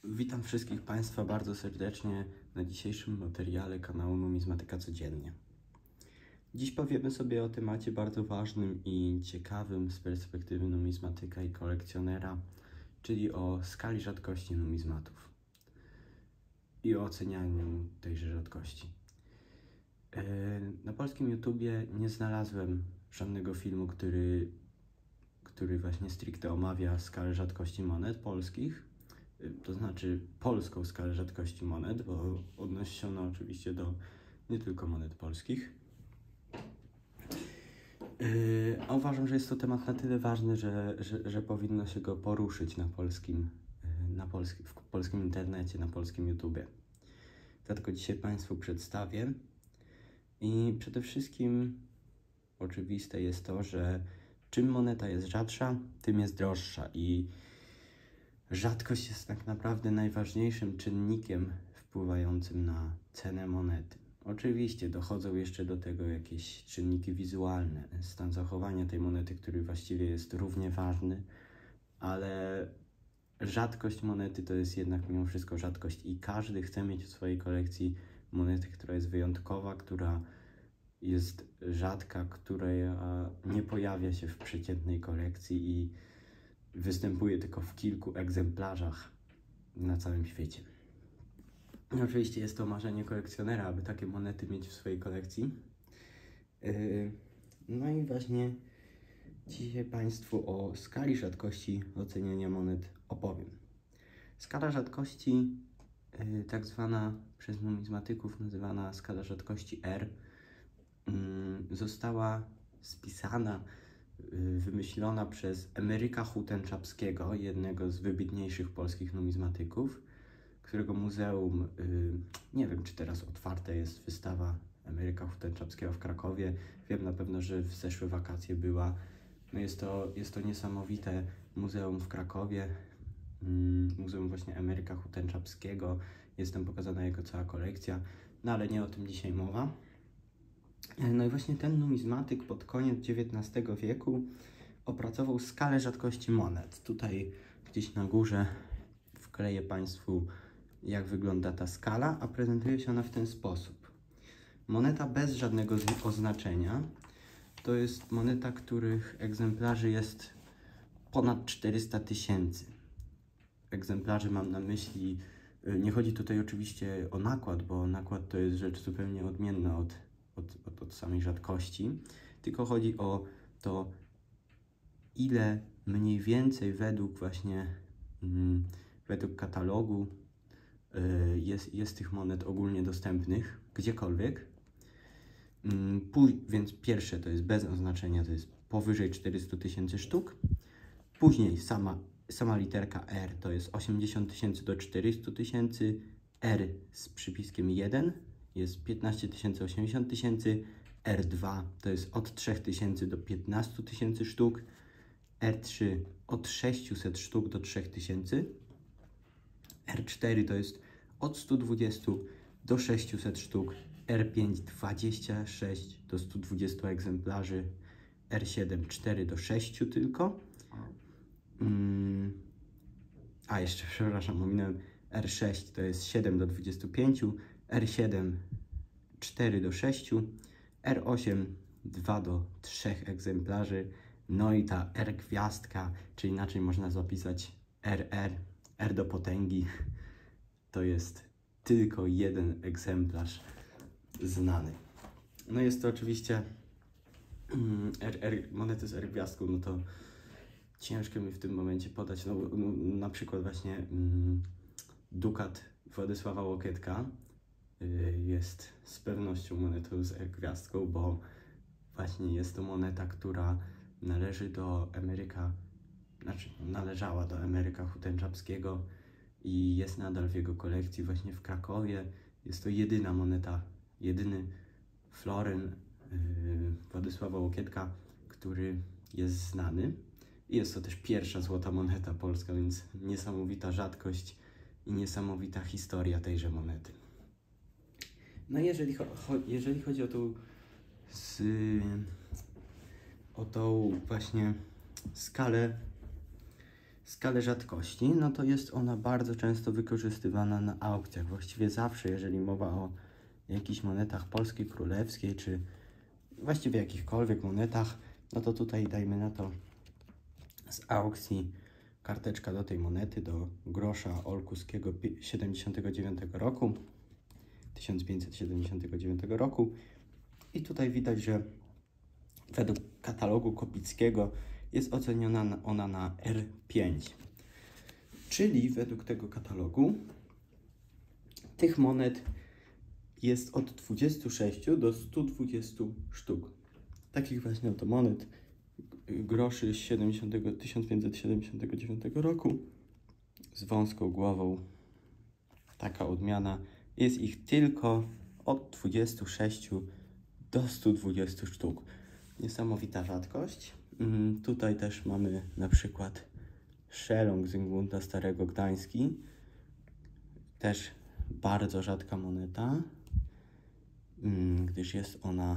Witam wszystkich Państwa bardzo serdecznie na dzisiejszym materiale kanału Numizmatyka Codziennie. Dziś powiemy sobie o temacie bardzo ważnym i ciekawym z perspektywy numizmatyka i kolekcjonera, czyli o skali rzadkości numizmatów i o ocenianiu tejże rzadkości. Na polskim YouTubie nie znalazłem żadnego filmu, który właśnie stricte omawia skalę rzadkości monet polskich, to znaczy polską skalę rzadkości monet, bo odnosi się ona oczywiście do nie tylko monet polskich. A uważam, że jest to temat na tyle ważny, że powinno się go poruszyć w polskim internecie, na polskim YouTubie. Dlatego dzisiaj Państwu przedstawię. I przede wszystkim oczywiste jest to, że czym moneta jest rzadsza, tym jest droższa i rzadkość jest tak naprawdę najważniejszym czynnikiem wpływającym na cenę monety. Oczywiście dochodzą jeszcze do tego jakieś czynniki wizualne, stan zachowania tej monety, który właściwie jest równie ważny, ale rzadkość monety to jest jednak mimo wszystko rzadkość i każdy chce mieć w swojej kolekcji monetę, która jest wyjątkowa, która jest rzadka, która nie pojawia się w przeciętnej kolekcji i występuje tylko w kilku egzemplarzach na całym świecie. I oczywiście jest to marzenie kolekcjonera, aby takie monety mieć w swojej kolekcji. No i właśnie dzisiaj Państwu o skali rzadkości oceniania monet opowiem. Skala rzadkości, tak zwana przez numizmatyków nazywana skala rzadkości R, została spisana, wymyślona przez Emeryka Hutenczapskiego, jednego z wybitniejszych polskich numizmatyków, którego muzeum, nie wiem czy teraz otwarta jest wystawa Emeryka Hutenczapskiego w Krakowie, wiem na pewno, że w zeszłe wakacje była. No jest to niesamowite muzeum w Krakowie, muzeum właśnie Emeryka Hutenczapskiego, jest tam pokazana jego cała kolekcja, no ale nie o tym dzisiaj mowa. No i właśnie ten numizmatyk pod koniec XIX wieku opracował skalę rzadkości monet. Tutaj gdzieś na górze wkleję Państwu, jak wygląda ta skala, a prezentuje się ona w ten sposób. Moneta bez żadnego oznaczenia to jest moneta, których egzemplarzy jest ponad 400 000. Egzemplarzy mam na myśli, nie chodzi tutaj oczywiście o nakład, bo nakład to jest rzecz zupełnie odmienna od samej rzadkości, tylko chodzi o to, ile mniej więcej według katalogu jest tych monet ogólnie dostępnych gdziekolwiek. Więc pierwsze to jest bez oznaczenia, to jest powyżej 400 000 sztuk. Później sama literka R to jest 80 000 do 400 000, R z przypiskiem 1 jest 15 000, 80 000, R2 to jest od 3000 do 15 000 sztuk, R3 od 600 sztuk do 3000, R4 to jest od 120 do 600 sztuk, R5 26 do 120 egzemplarzy, R7 4 do 6 tylko. A jeszcze, przepraszam, ominąłem, R6 to jest 7 do 25, R7 4 do 6, R8 2 do 3 egzemplarzy, no i ta R gwiazdka, czy inaczej można zapisać RR, R do potęgi, to jest tylko jeden egzemplarz znany. No jest to oczywiście monety z R gwiazdką, no to ciężko mi w tym momencie podać, no na przykład właśnie dukat Władysława Łokietka jest z pewnością monetą z R gwiazdką, bo właśnie jest to moneta, która należała do Emeryka Hutenczapskiego i jest nadal w jego kolekcji właśnie w Krakowie. Jest to jedyna moneta, jedyny floryn Władysława Łokietka, który jest znany. I jest to też pierwsza złota moneta polska, więc niesamowita rzadkość i niesamowita historia tejże monety. No i jeżeli chodzi o tą właśnie skalę skalę rzadkości, no to jest ona bardzo często wykorzystywana na aukcjach. Właściwie zawsze, jeżeli mowa o jakichś monetach polskiej, królewskiej, czy właściwie jakichkolwiek monetach, no to tutaj dajmy na to z aukcji karteczka do tej monety, do grosza olkuskiego 79 roku, 1579 roku. I tutaj widać, że według katalogu Kopickiego jest oceniona ona na R5. Czyli według tego katalogu tych monet jest od 26 do 120 sztuk. Takich właśnie oto monet, groszy z 1579 roku z wąską głową. Taka odmiana. Jest ich tylko od 26 do 120 sztuk. Niesamowita rzadkość. Tutaj też mamy na przykład szeląg Zygmunta Starego Gdański. Też bardzo rzadka moneta, gdyż jest ona,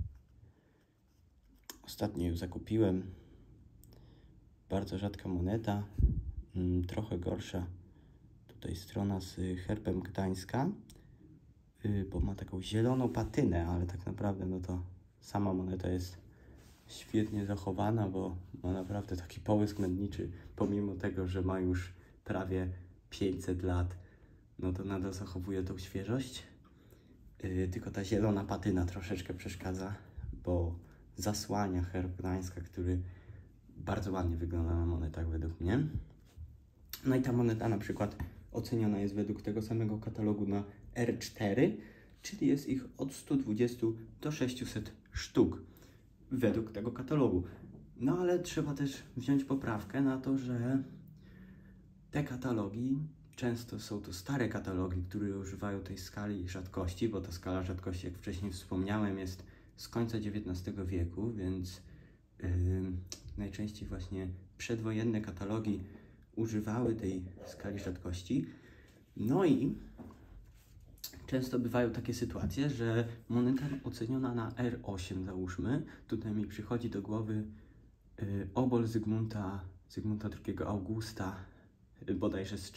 ostatnio ją zakupiłem, bardzo rzadka moneta, trochę gorsza tutaj strona z herbem Gdańska, bo ma taką zieloną patynę, ale tak naprawdę no to sama moneta jest świetnie zachowana, bo ma naprawdę taki połysk mętniczy, pomimo tego, że ma już prawie 500 lat, no to nadal zachowuje tą świeżość. Tylko ta zielona patyna troszeczkę przeszkadza, bo zasłania herb Gdańska, który bardzo ładnie wygląda na monetach według mnie. No i ta moneta na przykład oceniona jest według tego samego katalogu na R4, czyli jest ich od 120 do 600 sztuk według tego katalogu. No ale trzeba też wziąć poprawkę na to, że te katalogi często są to stare katalogi, które używają tej skali rzadkości, bo ta skala rzadkości, jak wcześniej wspomniałem, jest z końca XIX wieku, więc najczęściej właśnie przedwojenne katalogi używały tej skali rzadkości. No i często bywają takie sytuacje, że moneta oceniona na R8 załóżmy, tutaj mi przychodzi do głowy obol Zygmunta II Augusta, bodajże z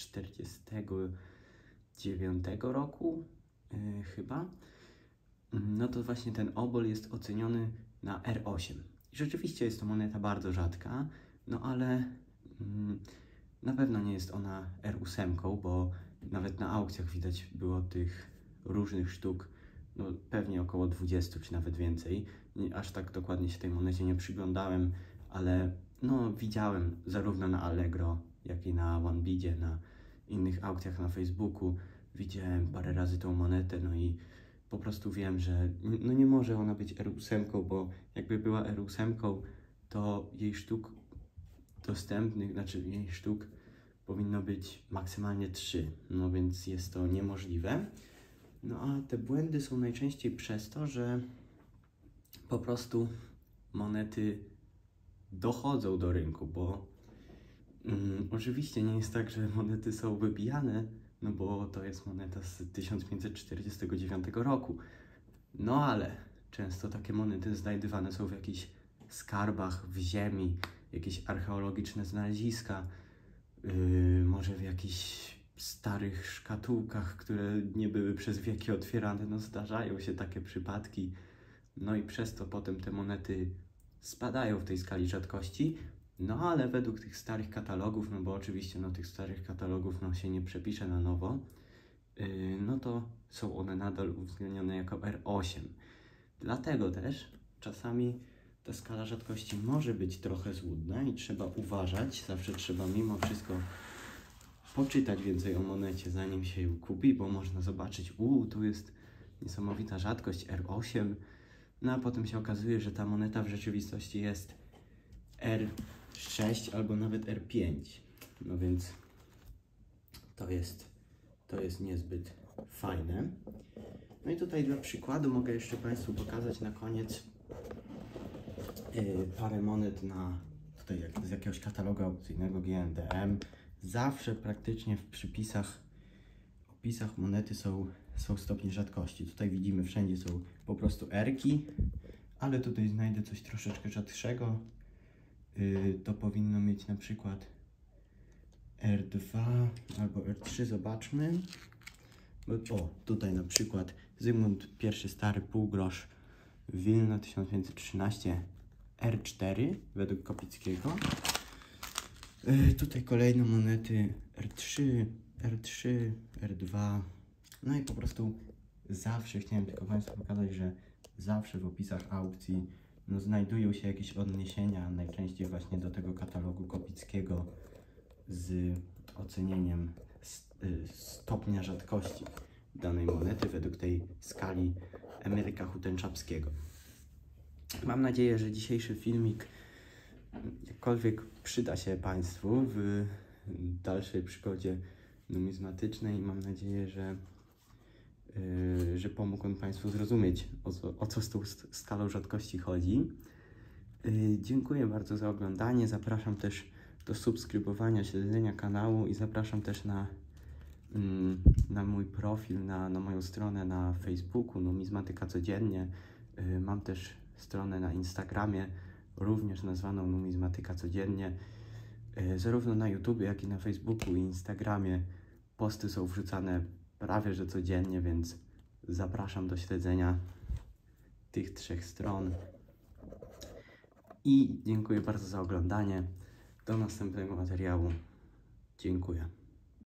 49 roku chyba, no to właśnie ten obol jest oceniony na R8. I rzeczywiście jest to moneta bardzo rzadka, no ale na pewno nie jest ona R8, bo nawet na aukcjach widać było tych różnych sztuk, no pewnie około 20 czy nawet więcej. Aż tak dokładnie się tej monecie nie przyglądałem, ale no widziałem zarówno na Allegro, jak i na OneBidzie, na innych aukcjach na Facebooku. Widziałem parę razy tą monetę, no i po prostu wiem, że no nie może ona być R8, bo jakby była R8, to jej sztuk dostępnych, znaczy jej sztuk powinno być maksymalnie 3, no więc jest to niemożliwe. No a te błędy są najczęściej przez to, że po prostu monety dochodzą do rynku, bo oczywiście nie jest tak, że monety są wybijane, no bo to jest moneta z 1549 roku. No ale często takie monety znajdywane są w jakichś skarbach w ziemi, jakieś archeologiczne znaleziska, może w jakichś starych szkatułkach, które nie były przez wieki otwierane. No zdarzają się takie przypadki. No i przez to potem te monety spadają w tej skali rzadkości. No ale według tych starych katalogów, no bo oczywiście no, tych starych katalogów no, się nie przepisze na nowo, no to są one nadal uwzględnione jako R8. Dlatego też czasami ta skala rzadkości może być trochę złudna i trzeba uważać. Zawsze trzeba mimo wszystko poczytać więcej o monecie, zanim się ją kupi, bo można zobaczyć, tu jest niesamowita rzadkość R8, no a potem się okazuje, że ta moneta w rzeczywistości jest R6 albo nawet R5. No więc to jest niezbyt fajne. No i tutaj dla przykładu mogę jeszcze Państwu pokazać na koniec parę monet tutaj z jakiegoś katalogu aukcyjnego GNDM. Zawsze praktycznie w opisach monety są stopnie rzadkości. Tutaj widzimy, wszędzie są po prostu R-ki, ale tutaj znajdę coś troszeczkę rzadszego. To powinno mieć na przykład R2 albo R3, zobaczmy. O, tutaj na przykład Zygmunt I Stary, półgrosz, Wilno 1513, R4 według Kopickiego. Tutaj kolejne monety R3, R3, R2. No i po prostu zawsze chciałem tylko Państwu pokazać, że zawsze w opisach aukcji znajdują się jakieś odniesienia, najczęściej właśnie do tego katalogu Kopickiego z ocenieniem stopnia rzadkości danej monety według tej skali Emeryka Hutem-Czapskiego. Mam nadzieję, że dzisiejszy filmik jakkolwiek przyda się Państwu w dalszej przygodzie numizmatycznej. Mam nadzieję, że pomógł on Państwu zrozumieć, o co z tą skalą rzadkości chodzi. Dziękuję bardzo za oglądanie. Zapraszam też do subskrybowania, śledzenia kanału i zapraszam też na mój profil, na moją stronę na Facebooku, Numizmatyka Codziennie. Mam też stronę na Instagramie, również nazwaną Numizmatyka Codziennie. Zarówno na YouTube, jak i na Facebooku i Instagramie posty są wrzucane prawie że codziennie, więc zapraszam do śledzenia tych 3 stron. I dziękuję bardzo za oglądanie. Do następnego materiału. Dziękuję.